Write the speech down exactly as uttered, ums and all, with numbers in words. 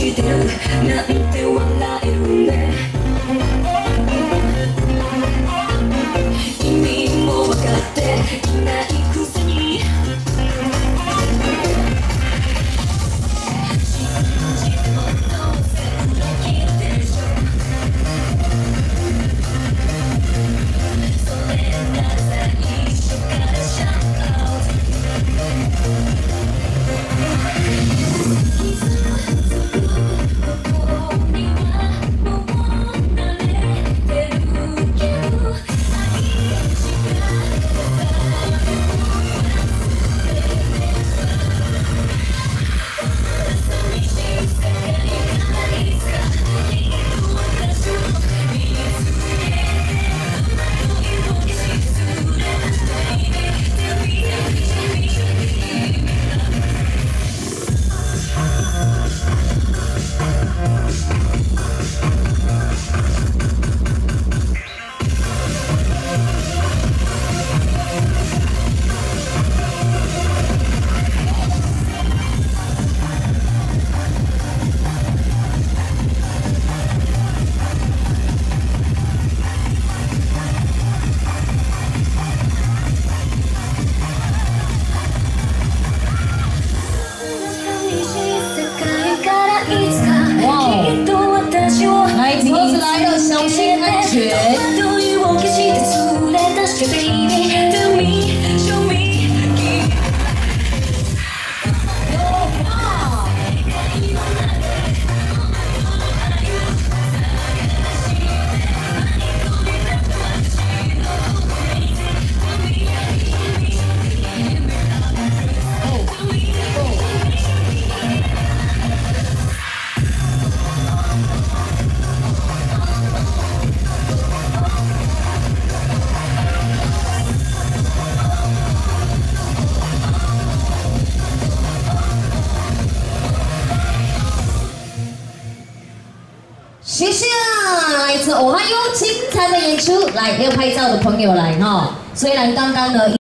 してるなんて笑えるね意味も分かっていないくせに信じてもどうせ裏切ってるでしょそれなら最初からシャットアウト谢谢啊，来自我还有精彩的演出，来也有拍照的朋友来哈。虽然刚刚呢。